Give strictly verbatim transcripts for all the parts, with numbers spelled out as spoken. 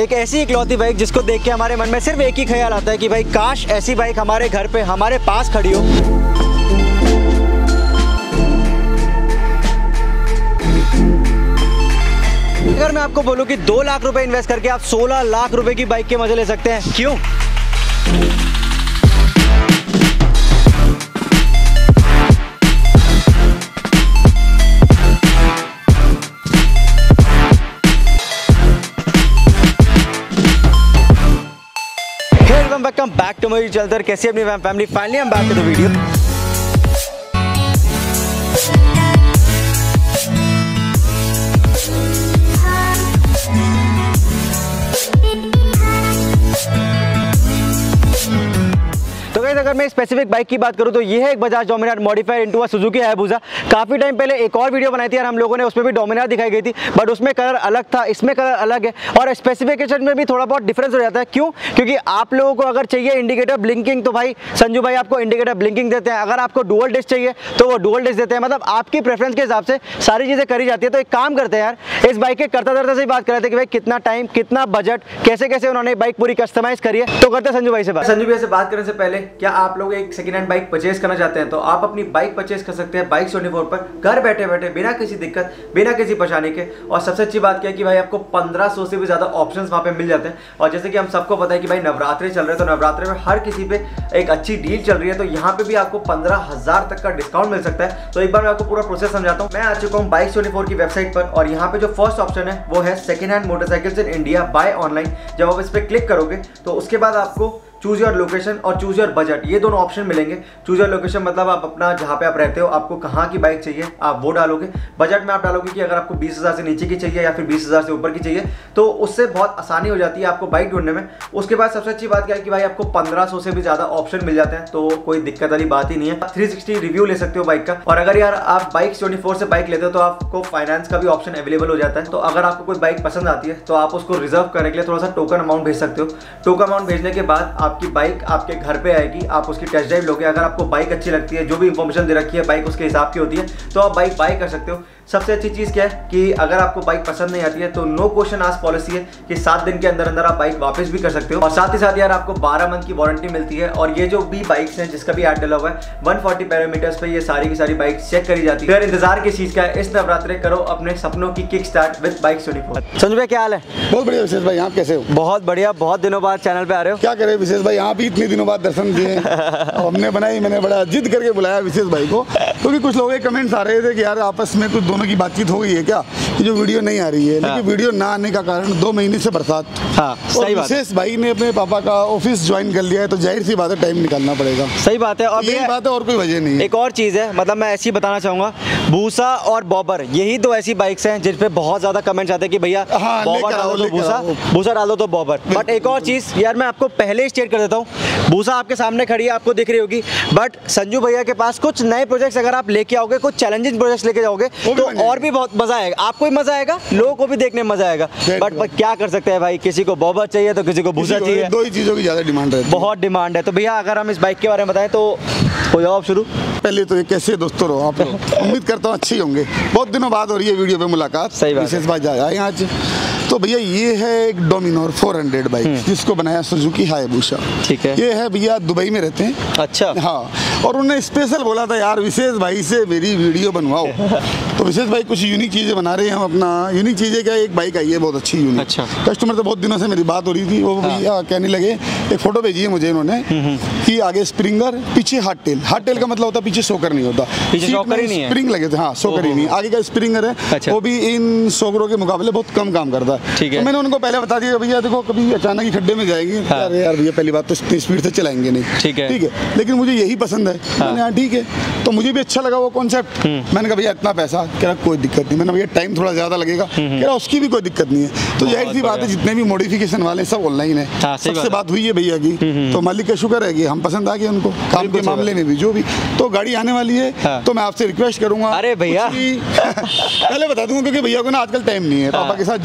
एक ऐसी इकलौती बाइक जिसको देख के हमारे मन में सिर्फ एक ही ख्याल आता है कि भाई काश ऐसी बाइक हमारे घर पे हमारे पास खड़ी हो। अगर मैं आपको बोलूं कि दो लाख रुपए इन्वेस्ट करके आप सोलह लाख रुपए की बाइक के मजे ले सकते हैं, क्यों? Welcome back to my channel. कैसी अपनी फैमिली? फाइनली हम बैक टू द वीडियो। तो गाइस अगर मैं स्पेसिफिक बाइक की बात करूं तो ये है एक Bajaj Dominar modified into a Suzuki Hayabusa. काफी टाइम पहले एक और वीडियो बनाई थी यार हम लोगों ने, उसमें भी डोमिनार दिखाई गई थी, बट उसमें कलर अलग था, इसमें कलर अलग है और स्पेसिफिकेशन में भी थोड़ा बहुत डिफरेंस हो जाता है। क्यों? क्योंकि आप लोगों को अगर चाहिए इंडिकेटर ब्लिंकिंग तो भाई संजू भाई आपको इंडिकेटर ब्लिंकिंग देते हैं, अगर आपको डुअल डिस्क चाहिए तो वो डुअल डिस्क देते हैं। मतलब आपकी प्रेफरेंस के हिसाब से सारी चीजें करी जाती है। तो एक काम करते हैं यार, इस बाइक के करता धरता से ही बात कर रहे थे कि भाई कितना टाइम, कितना बजट, कैसे कैसे उन्होंने बाइक पूरी कस्टमाइज करी है। तो करते हैं संजू भाई से बात। संजू भाई से बात करने से पहले, क्या आप लोग एक सेकंड हैंड बाइक परचेज करना चाहते हैं तो आप अपनी बाइक परचेज कर सकते हैं बाइक चौबीस पर, घर बैठे बैठे, बिना किसी दिक्कत, बिना किसी परेशानी के। और सबसे अच्छी बात क्या है कि भाई आपको पंद्रह सौ से भी ज्यादा ऑप्शंस वहां पे मिल जाते हैं। और जैसे कि हम सबको पता है कि भाई नवरात्रि चल रहे हैं, तो नवरात्रि में हर किसी पे एक अच्छी डील चल रही है, तो यहाँ पे भी आपको पंद्रह हजार तक का डिस्काउंट मिल सकता है। तो एक बार मैं आपको पूरा प्रोसेस समझाता हूँ। मैं आ चुका हूँ बाइक चौबीस की वेबसाइट पर और यहाँ पे जो फर्स्ट ऑप्शन है वो है second hand motorcycles in India buy online. जब आप इस पर क्लिक करोगे तो उसके बाद आपको चूज योर लोकेशन और चूज योर बजट, ये दोनों ऑप्शन मिलेंगे। चूज योर लोकेशन मतलब आप अपना जहाँ पे आप रहते हो, आपको कहाँ की बाइक चाहिए आप वो डालोगे। बजट में आप डालोगे कि अगर आपको बीस हज़ार से नीचे की चाहिए या फिर बीस हज़ार से ऊपर की चाहिए, तो उससे बहुत आसानी हो जाती है आपको बाइक ढूंढने में। उसके बाद सबसे अच्छी बात क्या है कि भाई आपको पंद्रह सौ से भी ज़्यादा ऑप्शन मिल जाते हैं, तो कोई दिक्कत वाली बात ही नहीं है। थ्री सिक्सटी रिव्यू ले सकते हो बाइक का। और अगर यार आप बाइक चौबीस से बाइक लेते हो तो आपको फाइनेंस का भी ऑप्शन अवेलेबल हो जाता है। तो अगर आपको कोई बाइक पसंद आती है तो आप उसको रिजर्व करने के लिए थोड़ा सा टोकन अमाउंट भेज सकते हो। टोकन अमाउंट भेजने के बाद आपकी बाइक आपके घर पे आएगी, आप उसकी टेस्ट ड्राइव लोगे। अगर आपको बाइक अच्छी लगती है, जो भी इंफॉर्मेशन दे रखी है बाइक उसके हिसाब की होती है, तो आप बाइक बाय कर सकते हो। सबसे अच्छी चीज क्या है कि अगर आपको बाइक पसंद नहीं आती है तो नो क्वेश्चन आस्क पॉलिसी है कि सात दिन के अंदर अंदर आप बाइक वापस भी कर सकते हो। और साथ ही साथ यार आपको बारह मंथ की वारंटी मिलती है। और ये जो भी बाइक्स हैं जिसका भी ऐड डला हुआ है, एक सौ चालीस पैरामीटर्स पे ये सारी की सारी बाइक चेक करी जाती है। फिर इंतजार किस चीज का है? इस नवरात्रि करो अपने सपनों की किक स्टार्ट विद बाइक चौबीस। संजू भाई क्या हाल है? बहुत बढ़िया विशेष भाई, आप कैसे हो? बहुत बढ़िया, बहुत दिनों बाद चैनल पे आ रहे हो। क्या करे विशेष भाई, आप भी इतने दिनों बाद दर्शन दिए। हमने बनाई, मैंने बड़ा जिद करके बुलाया विशेष भाई को, क्योंकि कुछ लोगों के कमेंट्स आ रहे थे कि यार आपस में कुछ दोनों की बातचीत हो गई है क्या, कि जो वीडियो नहीं आ रही है। लेकिन वीडियो ना आने का कारण दो महीने से बरसात। हाँ, सही बात है। विशेष भाई ने अपने पापा का ऑफिस ज्वाइन कर लिया है, तो जाहिर सी बात है टाइम निकालना पड़ेगा। सही बात है। और यही बात है, और कोई वजह नहीं है। एक और चीज़ है, मतलब मैं ऐसी बताना चाहूँगा, बूसा और बॉबर यही दो ऐसी बाइक्स हैं जिन पे बहुत ज़्यादा कमेंट्स आते हैं कि भैया हाँ, बॉबर डालो तो बूसा, बूसा डालो तो बॉबर। बट एक और चीज़ यार मैं आपको पहले ही स्टेट कर देता हूँ, बूसा आपके सामने खड़ी है, आपको दिख रही होगी, बट संजू भैया के पास कुछ नए प्रोजेक्ट्स अगर आप लेके आओगे, कुछ चैलेंजिंग प्रोजेक्ट्स लेके जाओगे तो और भी बहुत मजा आएगा। आपको भी मजा आएगा, लोगों को भी देखने में मजा आएगा। बट क्या कर सकते हैं भाई, किसी को बॉबर चाहिए तो किसी को भूसा चाहिए। दो ही चीज़ों की ज़्यादा डिमांड है, बहुत डिमांड है। तो भैया अगर हम इस बाइक के बारे में बताएं तो हो जाओ आप शुरू। पहले तो ये कैसे दोस्तों रहो आप लोग? उम्मीद करता हूँ अच्छे होंगे। बहुत दिनों बाद हो रही है वीडियो पे मुलाकात। सही बात, विशेष बात आए आज। तो भैया ये है एक डोमिनार चार सौ बाइक, जिसको बनाया सुजुकी हायाबुसा। ठीक है। ये है भैया दुबई में रहते हैं। अच्छा। हाँ, और उन्होंने स्पेशल बोला था यार विशेष भाई से मेरी वीडियो बनवाओ। तो विशेष भाई कुछ यूनिक चीज़ें बना रहे हैं हम अपना। यूनिक चीज़ें क्या, एक बाइक आई है बहुत अच्छी यूनिक। अच्छा। कस्टमर से बहुत दिनों से मेरी बात हो रही थी, वो भैया कहने लगे, एक फोटो भेजी है मुझे इन्होंने कि आगे स्प्रिंगर, पीछे हार्ड टेल। हार्ड टेल का मतलब होता है पीछे शोकर नहीं होता, पीछे शोकर ही नहीं है, स्प्रिंग लगे थे। हाँ, शोकर ही नहीं, आगे का स्प्रिंगर है। अच्छा। वो भी इन शोकरों के मुकाबले बहुत कम काम करता है। ठीक है। तो मैंने उनको पहले बता दिया भैया देखो कभी अचानक ही खड्डे में जाएगी। हाँ। अरे यार भैया पहली बात तो इतनी स्पीड से चलाएंगे नहीं। ठीक है, ठीक है, लेकिन मुझे यही पसंद है। हाँ। मैंने हाँ ठीक है, तो मुझे भी अच्छा लगा वो कॉन्सेप्ट। मैंने कहा भैया इतना पैसा, कह रहा कोई दिक्कत नहीं। मैंने भैया टाइम थोड़ा ज्यादा लगेगा, कह रहा उसकी भी कोई दिक्कत नहीं है। तो जाहिर सी बात है जितने भी मॉडिफिकेशन वाले सब ऑनलाइन है। हाँ, सबसे बात हुई है भैया की, तो मालिक का शुक्र है कि हम पसंद आ गए उनको, काम के मामले में भी जो भी। तो गाड़ी आने वाली है। हाँ। तो मैं आपसे रिक्वेस्ट करूंगा। अरे भैया पहले बता दूंगा क्योंकि भैया को ना आजकल टाइम नहीं है, पापा के साथ जुड़े हुए हैं, तो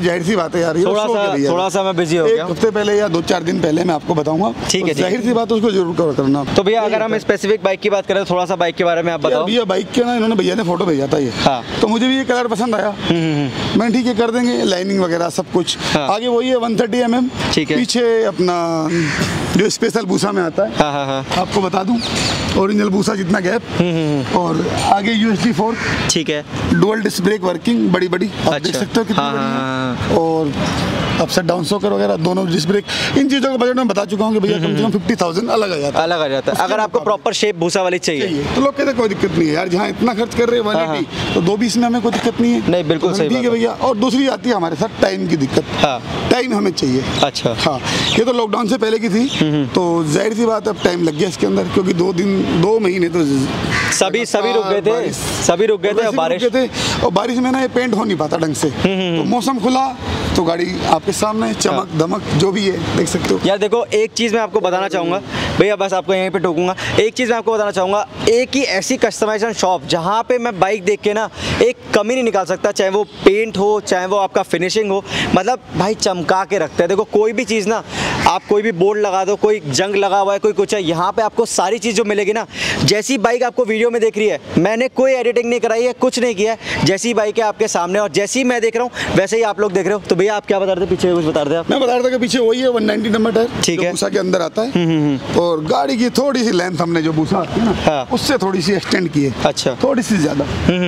जाहिर सी बात है यार, ये थोड़ा तो सा थोड़ा सा मैं बिजी हो गया एक हफ्ते पहले या दो चार दिन पहले मैं आपको बताऊंगा। ठीक है, जाहिर सी बात है, उसको जरूर कवर करना। तो भैया अगर हम स्पेसिफिक बाइक की बात करें, थोड़ा सा बाइक के बारे में आप बताओ। भैया बाइक के ना इन्होंने भैया ने फोटो भेजा था ये, हाँ। तो मुझे भी ये कलर पसंद आया, मैं ठीक है कर देंगे, लाइनिंग वगैरह सब कुछ। हाँ। आगे वही है वन थर्टी एम एम, ठीक है। पीछे अपना जो स्पेशल बूसा में आता है, हाँ हाँ हाँ। आपको बता दूं ओरिजिनल बूसा जितना गैप, और आगे यू एस डी फोर, ठीक है, डुअल डिस्क ब्रेक वर्किंग बड़ी बड़ी, आप अच्छा। देख सकते हो कितनी हाँ, बड़ी हाँ, है। और अपसाइड डाउन सोकर वगैरह दोनों डिस्क ब्रेक, इन चीज़ों का बजट मैं बता चुका हूँ कि भैया कम से कम फिफ्टी थाउजेंड अलग आ जाता है, अलग आ जाता है। अगर आपको प्रॉपर शेप भूसा वाली चाहिए, चाहिए तो लोग कहते हैं कोई दिक्कत नहीं है यार, जहाँ इतना खर्च कर रहे हैं वन एटी, तो दो बीस में हमें कोई दिक्कत नहीं है। नहीं, बिल्कुल सही ठीक है भैया। और दूसरी आती है हमारे साथ टाइम की दिक्कत, हाँ। टाइम हमें चाहिए। अच्छा, हाँ, ये तो लॉकडाउन से पहले की थी, तो जाहिर सी बात है अब टाइम लग गया इसके अंदर, क्योंकि दो दिन दो महीने तो सभी सभी रुक गए थे, सभी रुक गए थे, और बारिश थे, और बारिश में ना ये पेंट हो नहीं पाता ढंग से, तो मौसम खुला तो गाड़ी आपके सामने चमक दमक जो भी है देख सकते हो। यार देखो, एक चीज़ मैं आपको बताना चाहूँगा भैया, बस आपको यहीं पे टोकूंगा। एक चीज़ मैं आपको बताना चाहूँगा, एक ही ऐसी कस्टमाइजेशन शॉप जहाँ पे मैं बाइक देख के ना एक कमी नहीं निकाल सकता, चाहे वो पेंट हो, चाहे वो आपका फिनिशिंग हो, मतलब भाई चमका के रखते हैं। देखो कोई भी चीज़ ना, आप कोई भी बोर्ड लगा दो, कोई जंग लगा हुआ है, कोई कुछ है, यहाँ पे आपको सारी चीज़ जो मिलेगी ना, जैसी बाइक आपको वीडियो में देख रही है, मैंने कोई एडिटिंग नहीं कराई है, कुछ नहीं किया है, जैसी बाइक है आपके सामने और जैसी मैं देख रहा हूँ वैसे ही आप लोग देख रहे हो। तो भैया आप क्या बता रहे थे, पीछे कुछ बता रहे थे आप? मैं बता रहा था कि पीछे वही है वन नाइंटी नंबर टायर, ठीक है, बूसा के अंदर आता है, और गाड़ी की थोड़ी सी लेंथ हमने जो बूसा आती है ना, हाँ। उससे थोड़ी सी एक्सटेंड की है, अच्छा, थोड़ी सी ज्यादा,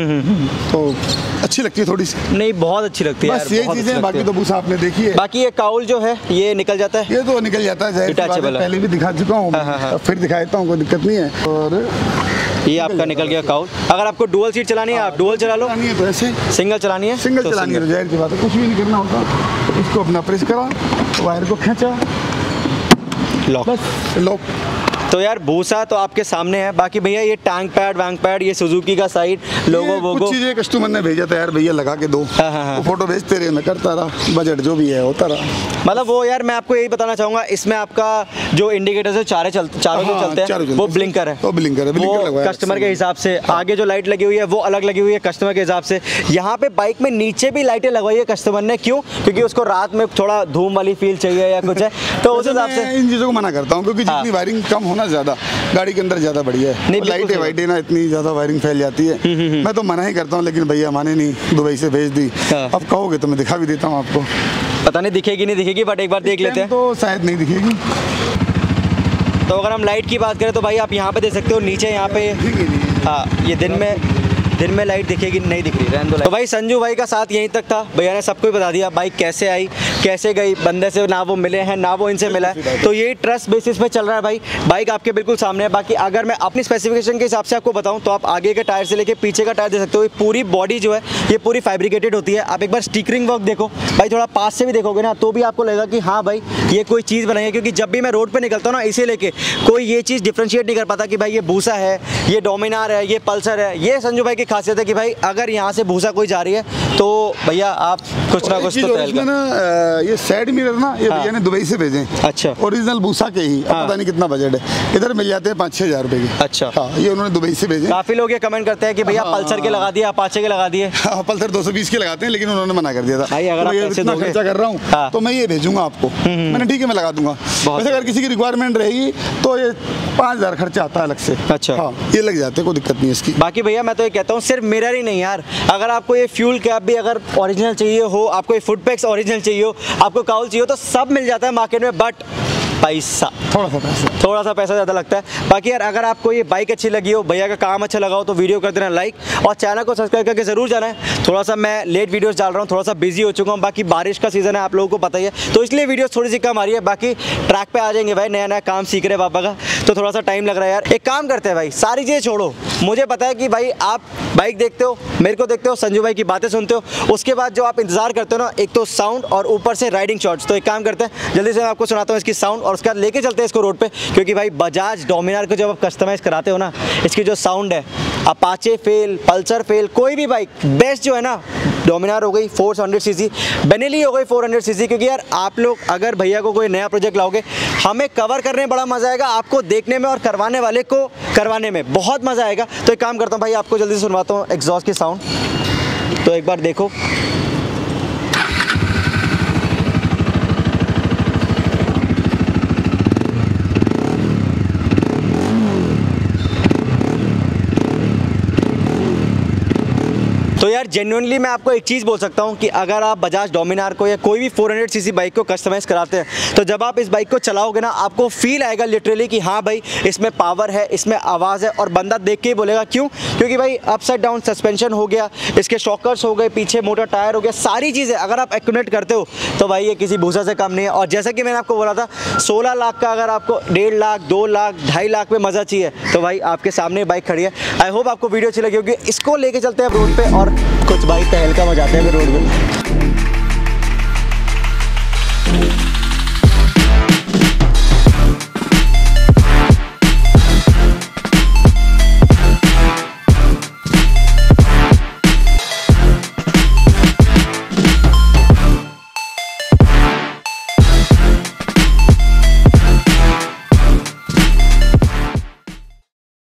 तो अच्छी लगती है थोड़ी सी। नहीं, बहुत अच्छी लगती है बस यही चीजें, बाकी तो बूसा आपने देखी है। बाकी ये काउल जो है ये निकल जाता है, ये तो निकल जाता है, पहले भी दिखा चुका हूँ, फिर दिखा देता हूँ, कोई दिक्कत नहीं है। और ये आपका निकल गया काउल। अगर आपको डुअल सीट चलानी है आप डुअल चला लो, चलानी है तो ऐसे, सिंगल चलानी है सिंगल चलानी है, जाहिर सी बात है, कुछ भी नहीं करना होता, इसको अपना प्रेस करा, वायर को खींचा, लॉक, बस लॉक। तो यार भूसा तो आपके सामने है। बाकी भैया ये टैंक पैड वैंक पैड, ये सुजुकी का साइड लोगो वोगो, कुछ चीजें कस्टमर ने भेजा था यार, भैया लगा के दो, हाँ हाँ हाँ। वो फोटो भेजते रहे, मैं करता रहा, बजट जो भी है होता रहा। मतलब वो यार मैं आपको यही बताना चाहूंगा, इसमें आपका जो इंडिकेटर्स है चारे चलते चारों जो चलते हैं, वो ब्लिंकर है, वो ब्लिंकर है, ब्लिंकर वो कस्टमर के हिसाब से। आगे जो लाइट लगी हुई है वो अलग लगी हुई है कस्टमर के हिसाब से। यहाँ पे बाइक में नीचे भी लाइटें लगवाई है कस्टमर ने, क्यों? क्योंकि उसको रात में थोड़ा धूम वाली फील चाहिए या कुछ है, तो उस हिसाब से इन चीजों को मना करता हूँ, क्योंकि जितनी वायरिंग कम होना ज्यादा गाड़ी के अंदर ज्यादा बढ़िया है। लाइटें वाइटें ना इतनी ज्यादा वायरिंग फैल जाती है, मैं तो मना ही करता हूँ, लेकिन भैया माने नहीं, दुबई से भेज दी। अब कहोगे तो मैं दिखा भी देता हूँ आपको, पता नहीं दिखेगी नहीं दिखेगी, बट एक बार देख लेते हैं। तो शायद नहीं दिखेगी। तो अगर हम लाइट की बात करें तो भाई आप यहाँ पे देख सकते हो, नीचे यहाँ पे, हाँ ये दिन में दिन में लाइट दिखेगी नहीं दिख रही, रहने दो। तो भाई संजू भाई का साथ यहीं तक था, भैया ने सबको ही बता दिया बाइक कैसे आई कैसे गई, बंदे से ना वो मिले हैं ना वो इनसे मिला है, तो यही ट्रस्ट बेसिस पे चल रहा है भाई। बाइक आपके बिल्कुल सामने है। बाकी अगर मैं अपनी स्पेसिफिकेशन के हिसाब से आपको बताऊं तो आप आगे के टायर से लेके पीछे का टायर दे सकते हो, पूरी बॉडी जो है ये पूरी फैब्रिकेटेड होती है। आप एक बार स्टिकरिंग वर्क देखो भाई, थोड़ा पास से भी देखोगे ना तो भी आपको लगेगा कि हाँ भाई ये कोई चीज़ बनाई है, क्योंकि जब भी मैं रोड पर निकलता हूँ ना इसे लेके कोई ये चीज़ डिफ्रेंशिएट नहीं कर पाता कि भाई ये भूसा है, ये डोमिनार है, ये पल्सर है। ये संजू भाई की खासियत है कि भाई अगर यहाँ से भूसा कोई जा रही है तो भैया आप कुछ ना कुछ तो इसमें ना ये साइड मिरर ना ये भैया ने दुबई से भेजे, अच्छा, ओरिजिनल भूसा के ही, हाँ। पता नहीं कितना बजट है, इधर मिल जाते हैं पाँच छह हजार रुपए की। अच्छा, हाँ, ये उन्होंने दुबई से भेजे। काफी लोग ये कमेंट करते हैं कि भैया हाँ, पल्सर के लगा दिए, अपाचे के लगा दिए। हाँ, पल्सर दो सौ बीस के लगाते हैं, लेकिन उन्होंने मना कर दिया था भाई अगर आप पैसे इतना दोगे खर्चा कर रहा हूँ हाँ। तो मैं ये भेजूंगा आपको। मैंने ठीक है मैं लगा दूंगा, वैसे अगर किसी की रिक्वायरमेंट रहेगी तो ये पाँच हजार खर्चा आता है अलग से। अच्छा, हाँ, ये लग जाते हैं, कोई दिक्कत नहीं है इसकी। बाकी भैया मैं तो ये कहता हूँ सिर्फ मिरर ही नहीं यार, अगर आपको ये फ्यूल कैप भी अगर ओरिजिनल चाहिए हो, आपको ये फुट पैक्स ओरिजिनल चाहिए हो, आपको काउल चाहिए हो, तो सब मिल जाता है मार्केट में, बट पैसा थोड़ा सा पैसा थोड़ा सा पैसा ज़्यादा लगता है। बाकी यार अगर आपको ये बाइक अच्छी लगी हो, भैया का काम अच्छा लगा हो, तो वीडियो कर देना लाइक और चैनल को सब्सक्राइब करके ज़रूर जाना है। थोड़ा सा मैं लेट वीडियोस डाल रहा हूँ, थोड़ा सा बिजी हो चुका हूँ, बाकी बारिश का सीज़न है आप लोगों को पता ही है, तो इसलिए वीडियोस थोड़ी सी कम आ रही है। बाकी ट्रैक पे आ जाएंगे भाई, नया नया काम सीख रहे पापा का, तो थोड़ा सा टाइम लग रहा है यार। एक काम करते हैं भाई, सारी चीज़ें छोड़ो, मुझे पता है कि भाई आप बाइक देखते हो, मेरे को देखते हो, संजू भाई की बातें सुनते हो, उसके बाद जो आप इंतजार करते हो ना, एक तो साउंड और ऊपर से राइडिंग शॉट्स। तो एक काम करते हैं, जल्दी से मैं आपको सुनाता हूँ इसकी साउंड और उसके बाद लेके चलते हैं इसको रोड पे, क्योंकि भाई बजाज डोमिनार को जब आप कस्टमाइज़ कराते हो ना, इसकी जो साउंड है, अपाचे फेल, पल्सर फेल, कोई भी बाइक बेस्ट जो है ना, डोमिनार हो गई फोर हंड्रेड सीसी, बेनेली हो गई फोर हंड्रेड सीसी। क्योंकि यार आप लोग अगर भैया को कोई नया प्रोजेक्ट लाओगे, हमें कवर करने में बड़ा मज़ा आएगा, आपको देखने में और करवाने वाले को करवाने में बहुत मज़ा आएगा। तो एक काम करता हूँ भाई, आपको जल्दी से सुनवाता हूँ एग्जॉस्ट की साउंड, तो एक बार देखो जेन्युइनली मैं आपको एक चीज़ बोल सकता हूँ कि अगर आप बजाज डोमिनार को या कोई भी फोर हंड्रेड सीसी बाइक को कस्टमाइज़ कराते हैं तो जब आप इस बाइक को चलाओगे ना आपको फील आएगा लिटरली कि हाँ भाई इसमें पावर है, इसमें आवाज़ है, और बंदा देख के ही बोलेगा क्यों, क्योंकि भाई अपसाइड डाउन सस्पेंशन हो गया, इसके शॉकर्स हो गए, पीछे मोटर टायर हो गया, सारी चीज़ें अगर आप एक्यूमुलेट करते हो तो भाई ये किसी भूसा से कम नहीं है। और जैसा कि मैंने आपको बोला था सोलह लाख का अगर आपको डेढ़ लाख दो लाख ढाई लाख में मज़ा चाहिए तो भाई आपके सामने बाइक खड़ी है। आई होप आपको वीडियो अच्छी लगी होगी। इसको लेके चलते हैं रोड पे और कुछ बाइक तहलका मचाते हैं रोड पे।